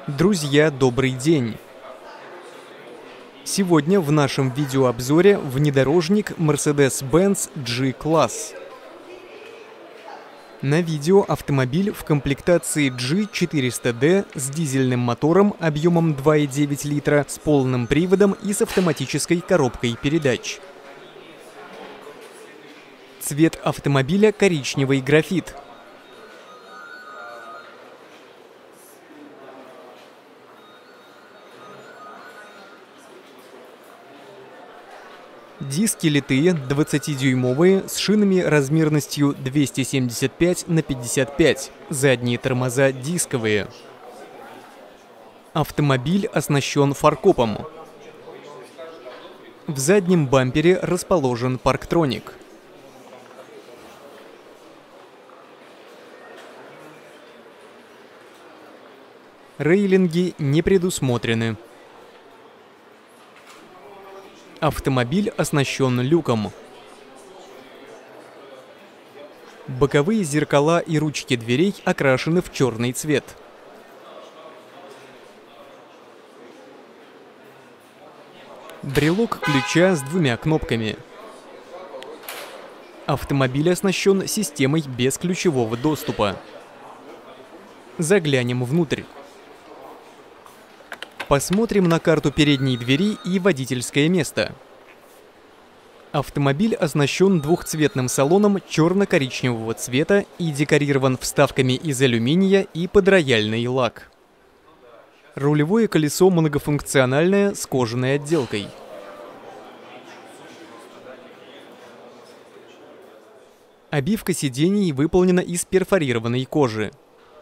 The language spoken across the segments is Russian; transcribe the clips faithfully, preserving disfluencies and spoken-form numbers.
Друзья, добрый день! Сегодня в нашем видеообзоре внедорожник Mercedes-Benz G-класс. На видео автомобиль в комплектации джи четыреста ди с дизельным мотором объемом два и девять литра, с полным приводом и с автоматической коробкой передач. Цвет автомобиля коричневый графит. Диски литые, двадцатидюймовые, с шинами размерностью двести семьдесят пять на пятьдесят пять, задние тормоза дисковые. Автомобиль оснащен фаркопом. В заднем бампере расположен парктроник. Рейлинги не предусмотрены. Автомобиль оснащен люком. Боковые зеркала и ручки дверей окрашены в черный цвет. Брелок ключа с двумя кнопками. Автомобиль оснащен системой без ключевого доступа. Заглянем внутрь. Посмотрим на карту передней двери и водительское место. Автомобиль оснащен двухцветным салоном черно-коричневого цвета и декорирован вставками из алюминия и под рояльный лак. Рулевое колесо многофункциональное с кожаной отделкой. Обивка сидений выполнена из перфорированной кожи.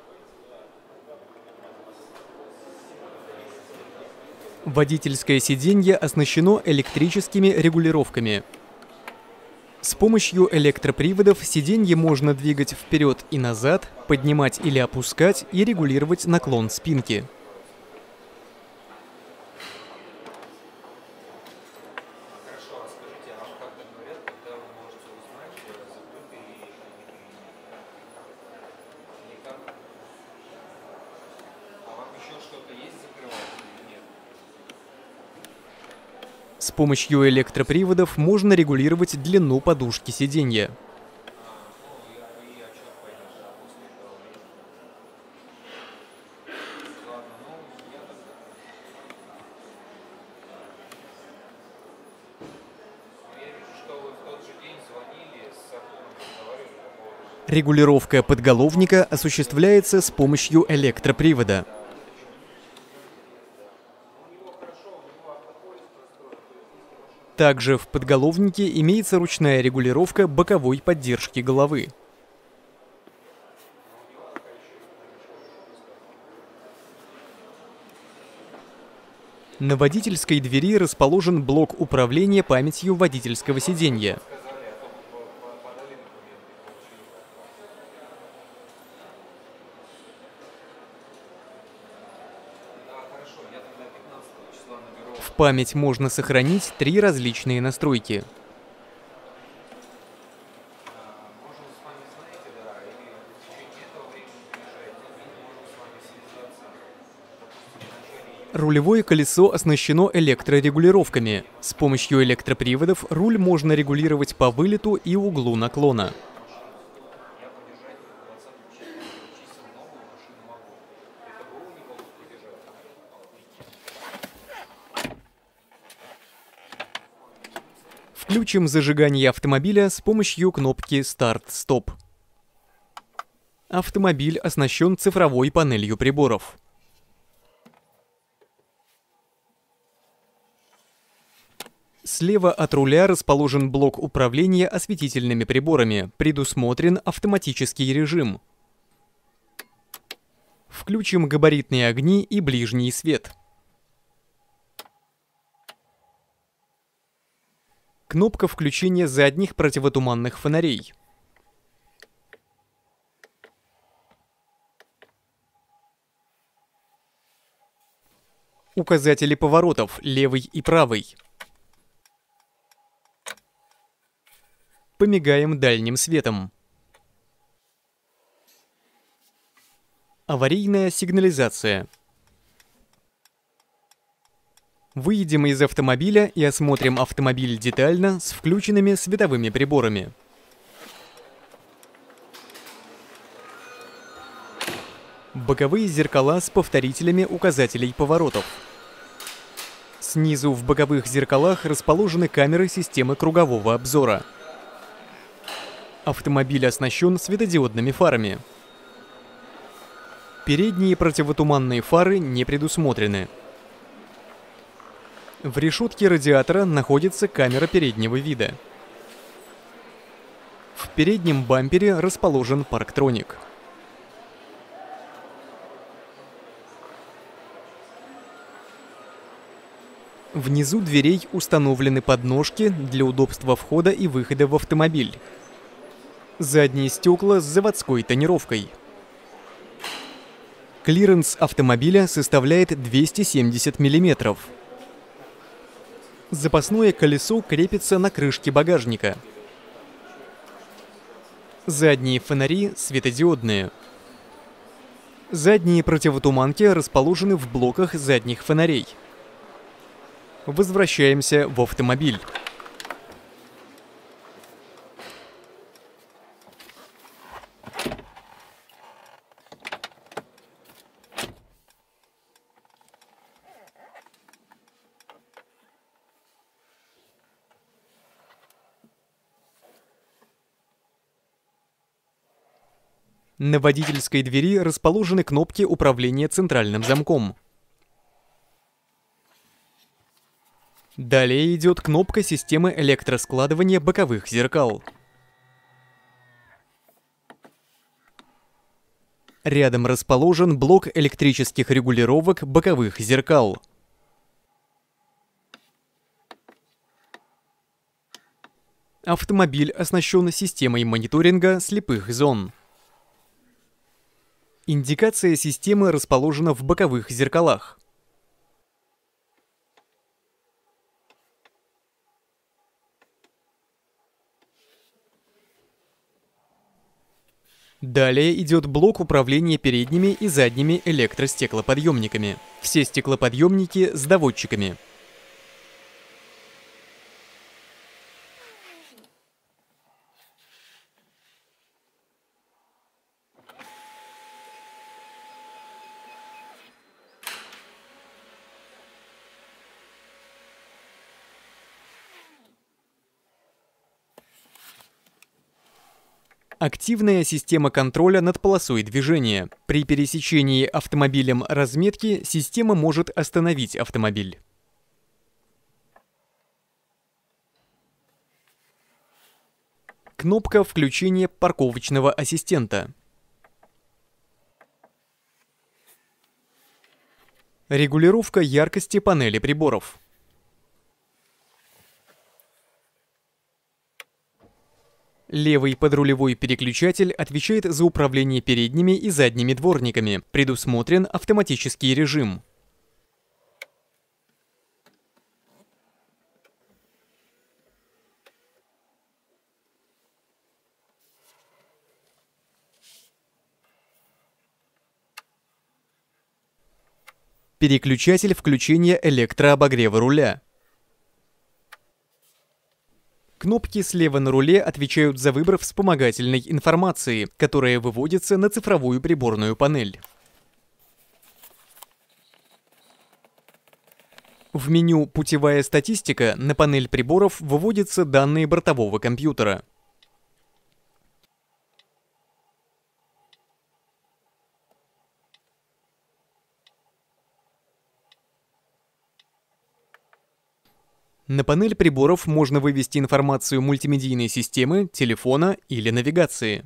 Водительское сиденье оснащено электрическими регулировками. С помощью электроприводов сиденье можно двигать вперед и назад, поднимать или опускать и регулировать наклон спинки. С помощью электроприводов можно регулировать длину подушки сиденья. Регулировка подголовника осуществляется с помощью электропривода. Также в подголовнике имеется ручная регулировка боковой поддержки головы. На водительской двери расположен блок управления памятью водительского сиденья. В память можно сохранить три различные настройки. Рулевое колесо оснащено электрорегулировками. С помощью электроприводов руль можно регулировать по вылету и углу наклона. Включим зажигание автомобиля с помощью кнопки «Старт-стоп». Автомобиль оснащен цифровой панелью приборов. Слева от руля расположен блок управления осветительными приборами, предусмотрен автоматический режим. Включим габаритные огни и ближний свет. Кнопка включения задних противотуманных фонарей. Указатели поворотов левый и правый. Помигаем дальним светом. Аварийная сигнализация. Выйдем из автомобиля и осмотрим автомобиль детально с включенными световыми приборами. Боковые зеркала с повторителями указателей поворотов. Снизу в боковых зеркалах расположены камеры системы кругового обзора. Автомобиль оснащен светодиодными фарами. Передние противотуманные фары не предусмотрены. В решетке радиатора находится камера переднего вида. В переднем бампере расположен парктроник. Внизу дверей установлены подножки для удобства входа и выхода в автомобиль. Задние стекла с заводской тонировкой. Клиренс автомобиля составляет двести семьдесят миллиметров. Запасное колесо крепится на крышке багажника. Задние фонари светодиодные. Задние противотуманки расположены в блоках задних фонарей. Возвращаемся в автомобиль. На водительской двери расположены кнопки управления центральным замком. Далее идет кнопка системы электроскладывания боковых зеркал. Рядом расположен блок электрических регулировок боковых зеркал. Автомобиль оснащен системой мониторинга слепых зон. Индикация системы расположена в боковых зеркалах. Далее идет блок управления передними и задними электростеклоподъемниками. Все стеклоподъемники с доводчиками. Активная система контроля над полосой движения. При пересечении автомобилем разметки система может остановить автомобиль. Кнопка включения парковочного ассистента. Регулировка яркости панели приборов. Левый подрулевой переключатель отвечает за управление передними и задними дворниками. Предусмотрен автоматический режим. Переключатель включения электрообогрева руля. Кнопки слева на руле отвечают за выбор вспомогательной информации, которая выводится на цифровую приборную панель. В меню «Путевая статистика» на панель приборов выводятся данные бортового компьютера. На панель приборов можно вывести информацию мультимедийной системы, телефона или навигации.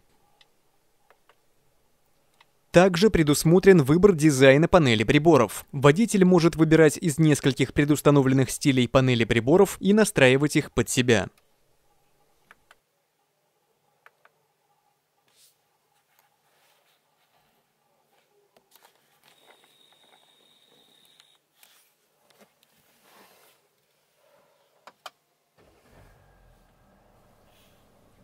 Также предусмотрен выбор дизайна панели приборов. Водитель может выбирать из нескольких предустановленных стилей панели приборов и настраивать их под себя.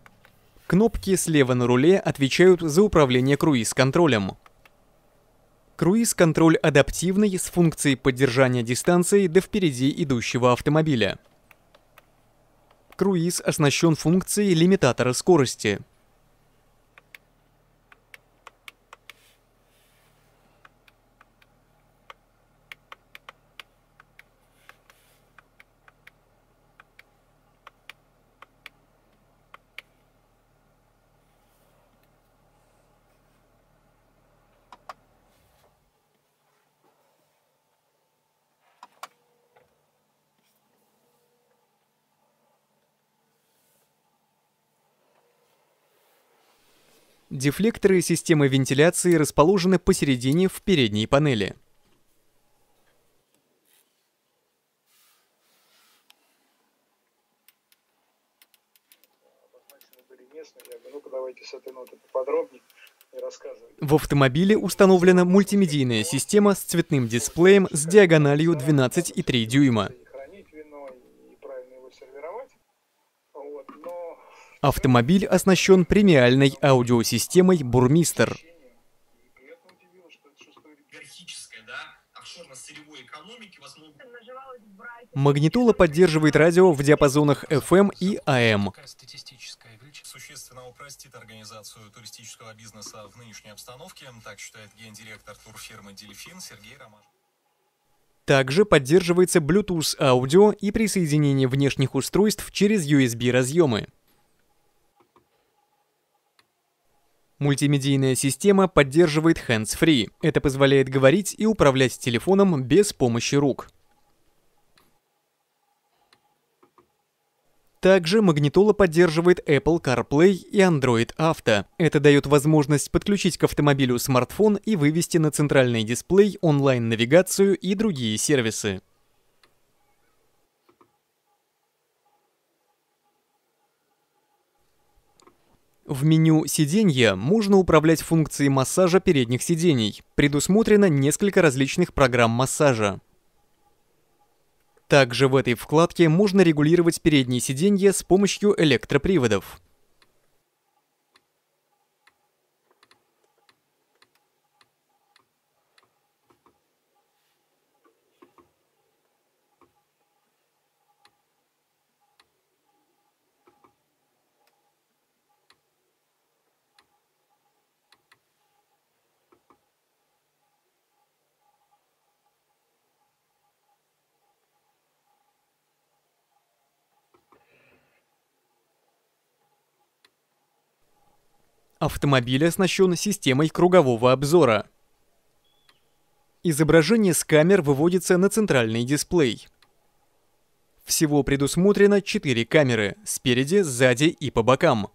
Кнопки слева на руле отвечают за управление круиз-контролем. Круиз-контроль адаптивный с функцией поддержания дистанции до впереди идущего автомобиля. Круиз оснащен функцией лимитатора скорости. Дефлекторы системы вентиляции расположены посередине в передней панели. В автомобиле установлена мультимедийная система с цветным дисплеем с диагональю двенадцать и три дюйма. Автомобиль оснащен премиальной аудиосистемой «Бурмистр». Магнитола поддерживает радио в диапазонах эф эм и а эм. Существенно упростит организацию туристического бизнеса в нынешней обстановке, так считает гендиректор турфирмы «Дельфин» Сергей Ромаш. Также поддерживается Bluetooth аудио и присоединение внешних устройств через ю эс би разъемы. Мультимедийная система поддерживает hands-free. Это позволяет говорить и управлять телефоном без помощи рук. Также магнитола поддерживает Apple CarPlay и Android Auto. Это дает возможность подключить к автомобилю смартфон и вывести на центральный дисплей онлайн-навигацию и другие сервисы. В меню «Сиденья» можно управлять функцией массажа передних сидений. Предусмотрено несколько различных программ массажа. Также в этой вкладке можно регулировать передние сиденья с помощью электроприводов. Автомобиль оснащен системой кругового обзора. Изображение с камер выводится на центральный дисплей. Всего предусмотрено четыре камеры – спереди, сзади и по бокам.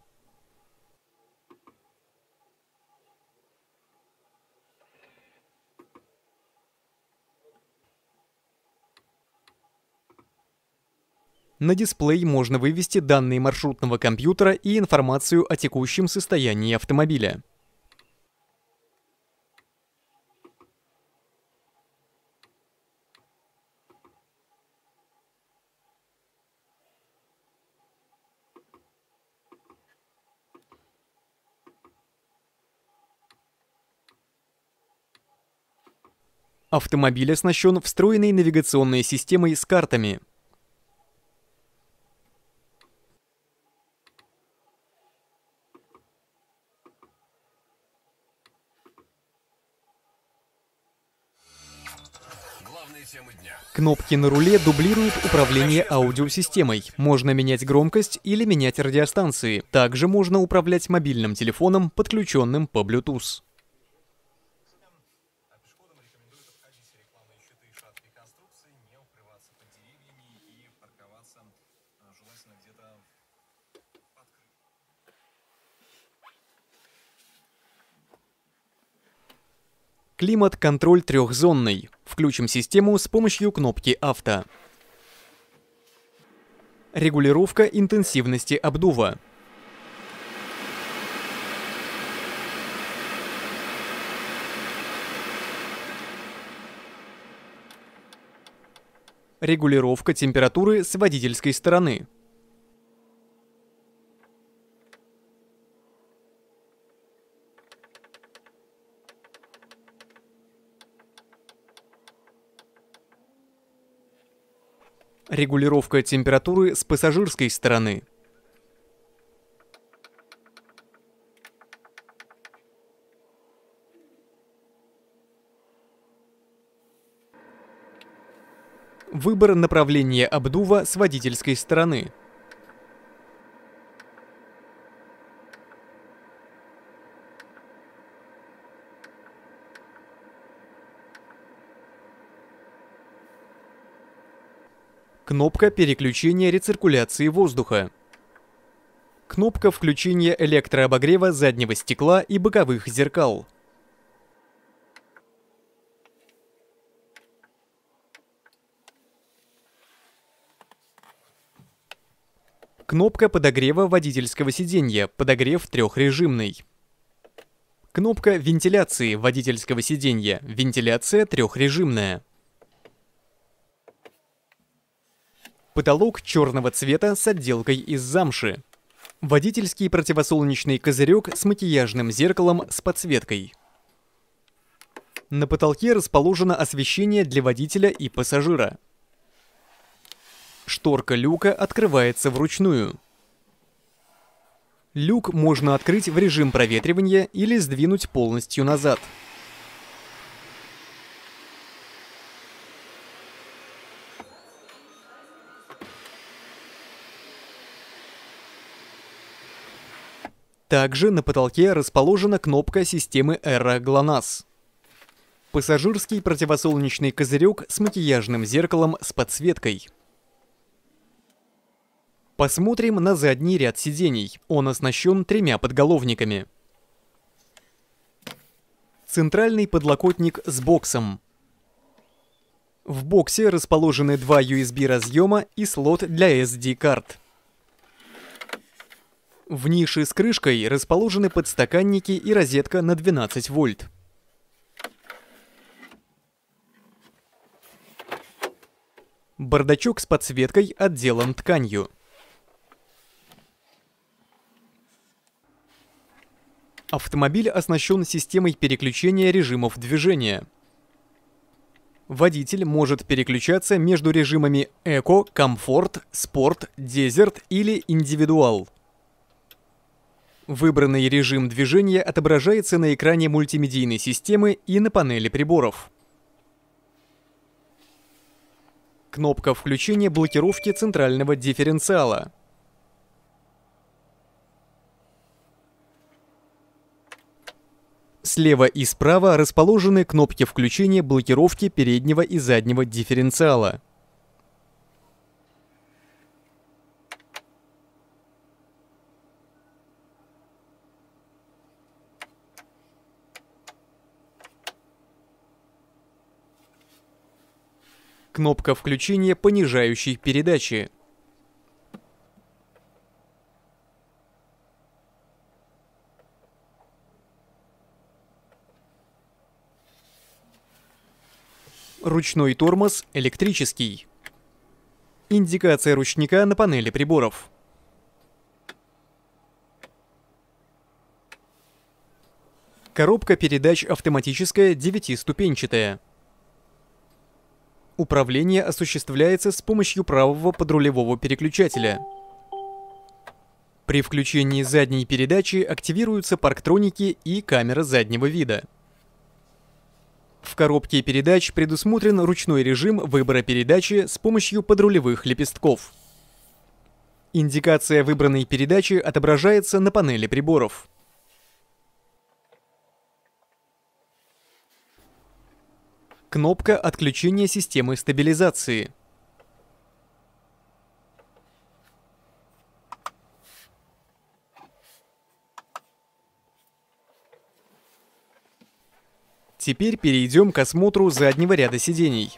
На дисплей можно вывести данные маршрутного компьютера и информацию о текущем состоянии автомобиля. Автомобиль оснащен встроенной навигационной системой с картами. Кнопки на руле дублируют управление аудиосистемой. Можно менять громкость или менять радиостанции. Также можно управлять мобильным телефоном, подключенным по Bluetooth. Климат-контроль трехзонный. Включим систему с помощью кнопки «Авто». Регулировка интенсивности обдува. Регулировка температуры с водительской стороны. Регулировка температуры с пассажирской стороны. Выбор направления обдува с водительской стороны. Кнопка переключения рециркуляции воздуха. Кнопка включения электрообогрева заднего стекла и боковых зеркал. Кнопка подогрева водительского сиденья, подогрев трехрежимный. Кнопка вентиляции водительского сиденья, вентиляция трехрежимная. Потолок черного цвета с отделкой из замши. Водительский противосолнечный козырек с макияжным зеркалом с подсветкой. На потолке расположено освещение для водителя и пассажира. Шторка люка открывается вручную. Люк можно открыть в режим проветривания или сдвинуть полностью назад. Также на потолке расположена кнопка системы Эра ГЛОНАСС. Пассажирский противосолнечный козырек с макияжным зеркалом с подсветкой. Посмотрим на задний ряд сидений. Он оснащен тремя подголовниками. Центральный подлокотник с боксом. В боксе расположены два ю эс би разъема и слот для эс ди-карт. В нише с крышкой расположены подстаканники и розетка на двенадцать вольт. Бардачок с подсветкой отделан тканью. Автомобиль оснащен системой переключения режимов движения. Водитель может переключаться между режимами Эко, Комфорт, Спорт, Дезерт или Индивидуал. Выбранный режим движения отображается на экране мультимедийной системы и на панели приборов. Кнопка включения блокировки центрального дифференциала. Слева и справа расположены кнопки включения блокировки переднего и заднего дифференциала. Кнопка включения понижающей передачи. Ручной тормоз электрический. Индикация ручника на панели приборов. Коробка передач автоматическая девятиступенчатая. Управление осуществляется с помощью правого подрулевого переключателя. При включении задней передачи активируются парктроники и камера заднего вида. В коробке передач предусмотрен ручной режим выбора передачи с помощью подрулевых лепестков. Индикация выбранной передачи отображается на панели приборов. Кнопка отключения системы стабилизации. Теперь перейдем к осмотру заднего ряда сидений.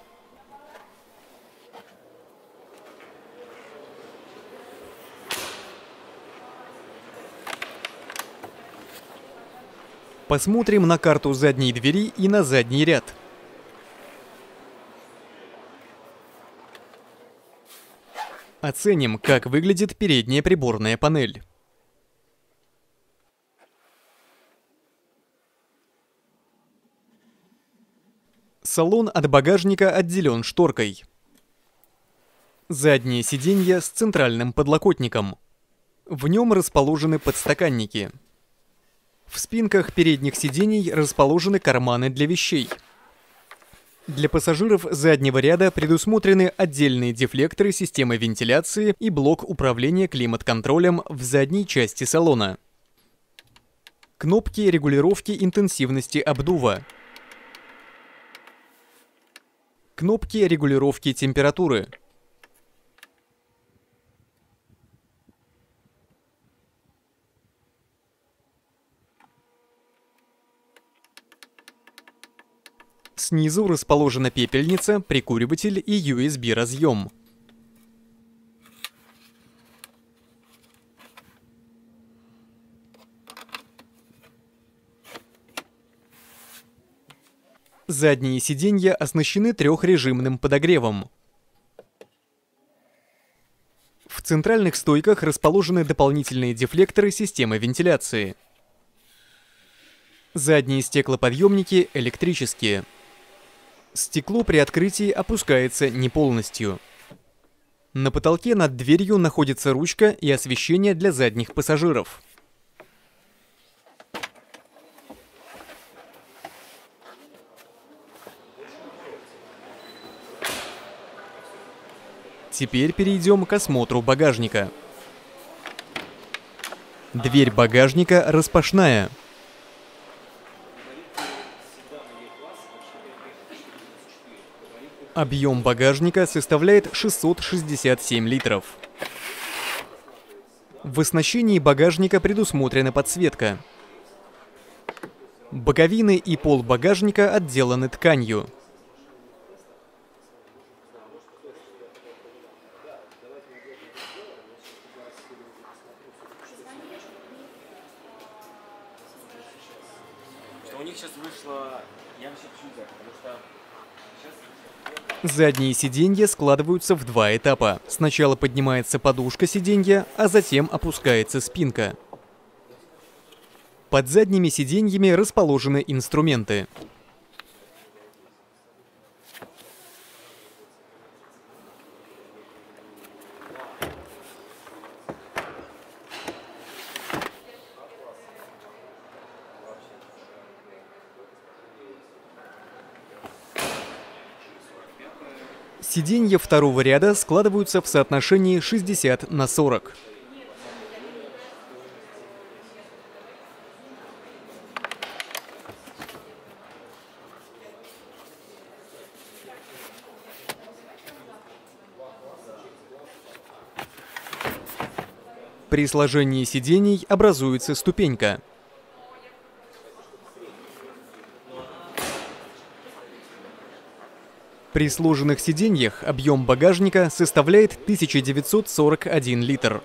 Посмотрим на карту задней двери и на задний ряд. Оценим, как выглядит передняя приборная панель. Салон от багажника отделен шторкой. Заднее сиденье с центральным подлокотником. В нем расположены подстаканники. В спинках передних сидений расположены карманы для вещей. Для пассажиров заднего ряда предусмотрены отдельные дефлекторы системы вентиляции и блок управления климат-контролем в задней части салона. Кнопки регулировки интенсивности обдува. Кнопки регулировки температуры. Снизу расположена пепельница, прикуриватель и ю эс би разъем. Задние сиденья оснащены трехрежимным подогревом. В центральных стойках расположены дополнительные дефлекторы системы вентиляции. Задние стеклоподъемники электрические. Стекло при открытии опускается не полностью. На потолке над дверью находится ручка и освещение для задних пассажиров. Теперь перейдем к осмотру багажника. Дверь багажника распашная. Объем багажника составляет шестьсот шестьдесят семь литров. В оснащении багажника предусмотрена подсветка. Боковины и пол багажника отделаны тканью. У них сейчас вышло... Я вообще чудо, потому что... Задние сиденья складываются в два этапа. Сначала поднимается подушка сиденья, а затем опускается спинка. Под задними сиденьями расположены инструменты. Сиденья второго ряда складываются в соотношении шестьдесят на сорок. При сложении сидений образуется ступенька. При сложенных сиденьях объем багажника составляет тысяча девятьсот сорок один литр.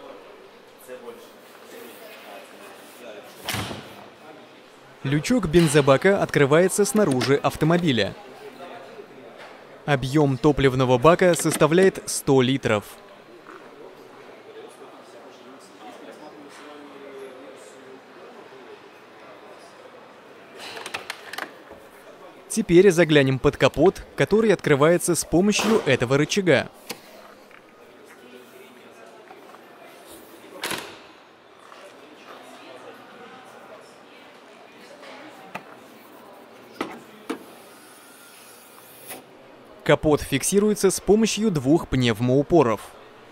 Лючок бензобака открывается снаружи автомобиля. Объем топливного бака составляет сто литров. Теперь заглянем под капот, который открывается с помощью этого рычага. Капот фиксируется с помощью двух пневмоупоров.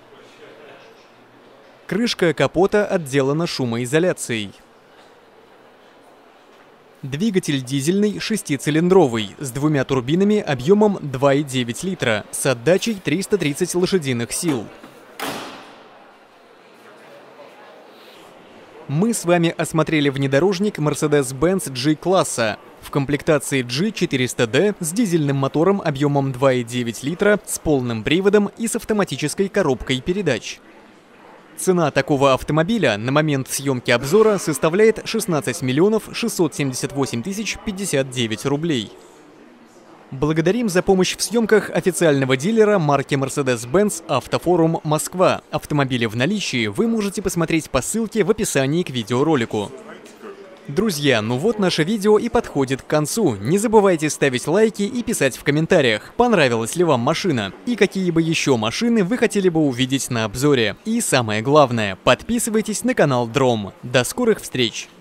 Крышка капота отделана шумоизоляцией. Двигатель дизельный шестицилиндровый с двумя турбинами объемом два и девять литра с отдачей триста тридцать лошадиных сил. Мы с вами осмотрели внедорожник Mercedes-Benz G-класса в комплектации джи четыреста ди с дизельным мотором объемом два и девять литра с полным приводом и с автоматической коробкой передач. Цена такого автомобиля на момент съемки обзора составляет шестнадцать миллионов шестьсот семьдесят восемь тысяч пятьдесят девять рублей. Благодарим за помощь в съемках официального дилера марки Mercedes-Benz Автофорум Москва. Автомобили в наличии вы можете посмотреть по ссылке в описании к видеоролику. Друзья, ну вот наше видео и подходит к концу. Не забывайте ставить лайки и писать в комментариях, понравилась ли вам машина и какие бы еще машины вы хотели бы увидеть на обзоре. И самое главное, подписывайтесь на канал Дром. До скорых встреч!